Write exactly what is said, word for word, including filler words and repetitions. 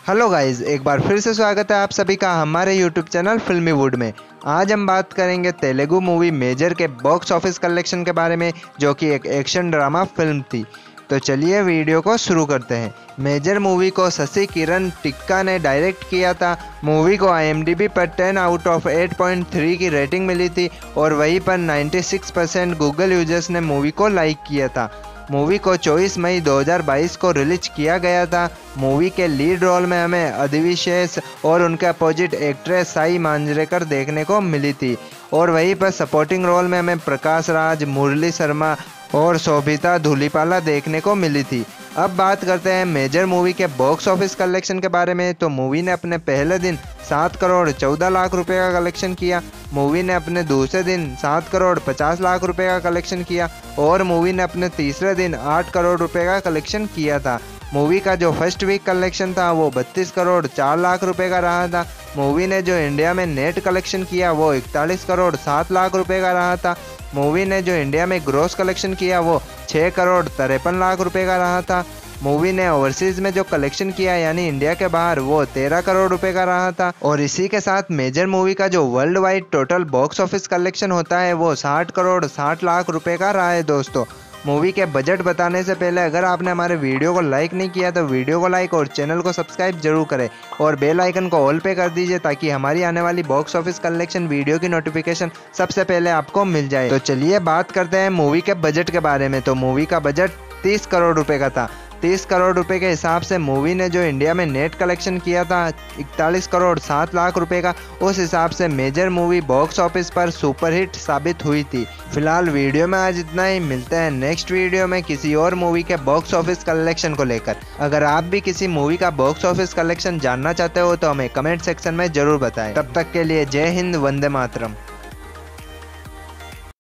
Hello guys, एक बार फिर से स्वागत है आप सभी का हमारे यूट्यूब चैनल फिल्मीवुड में। आज हम बात करेंगे तेलुगु मूवी मेजर के बॉक्स ऑफिस कलेक्शन के बारे में, जो कि एक एक्शन ड्रामा फिल्म थी। तो चलिए वीडियो को शुरू करते हैं। मेजर मूवी को शशि किरण टिक्का ने डायरेक्ट किया था। मूवी को आई एम डी बी पर ten out of eight point three की रेटिंग मिली थी और वहीं पर छियानवे परसेंट गूगल यूजर्स ने मूवी को लाइक किया था। मूवी को चौबीस मई दो हज़ार बाईस को रिलीज किया गया था। मूवी के लीड रोल में हमें अधिविशेष और उनके अपोजिट एक्ट्रेस साई मांजरेकर देखने को मिली थी और वहीं पर सपोर्टिंग रोल में हमें प्रकाश राज, मुरली शर्मा और शोभिता धूलिपाला देखने को मिली थी। अब बात करते हैं मेजर मूवी के बॉक्स ऑफिस कलेक्शन के बारे में। तो मूवी ने अपने पहले दिन सात करोड़ चौदह लाख रुपए का कलेक्शन किया। मूवी ने अपने दूसरे दिन सात करोड़ पचास लाख रुपए का कलेक्शन किया और मूवी ने अपने तीसरे दिन आठ करोड़ रुपए का कलेक्शन किया था। मूवी का जो फर्स्ट वीक कलेक्शन था वो बत्तीस करोड़ चार लाख रुपए का रहा था। मूवी ने जो इंडिया में नेट कलेक्शन किया वो इकतालीस करोड़ सात लाख रुपए का रहा था। मूवी ने जो इंडिया में ग्रॉस कलेक्शन किया वो छः करोड़ तिरपन लाख रुपए का रहा था। मूवी ने ओवरसीज में जो कलेक्शन किया यानी इंडिया के बाहर वो तेरह करोड़ रुपए का रहा था। और इसी के साथ मेजर मूवी का जो world wide total box office collection होता है वो साठ करोड़ साठ लाख रुपए का रहा है। दोस्तों, मूवी के बजट बताने से पहले अगर आपने हमारे वीडियो को लाइक नहीं किया तो वीडियो को लाइक और चैनल को सब्सक्राइब जरूर करें और बेल आइकन को ऑल पे कर दीजिए ताकि हमारी आने वाली बॉक्स ऑफिस कलेक्शन वीडियो की नोटिफिकेशन सबसे पहले आपको मिल जाए। तो चलिए बात करते हैं मूवी के बजट के बारे में। तो मूवी का बजट तीस करोड़ रुपए का था। तीस करोड़ रुपए के हिसाब से मूवी ने जो इंडिया में नेट कलेक्शन किया था इकतालीस करोड़ सात लाख रुपए का, उस हिसाब से मेजर मूवी बॉक्स ऑफिस पर सुपरहिट साबित हुई थी। फिलहाल वीडियो में आज इतना ही। मिलते हैं नेक्स्ट वीडियो में किसी और मूवी के बॉक्स ऑफिस कलेक्शन को लेकर। अगर आप भी किसी मूवी का बॉक्स ऑफिस कलेक्शन जानना चाहते हो तो हमें कमेंट सेक्शन में जरूर बताएं। तब तक के लिए जय हिंद, वंदे मातरम।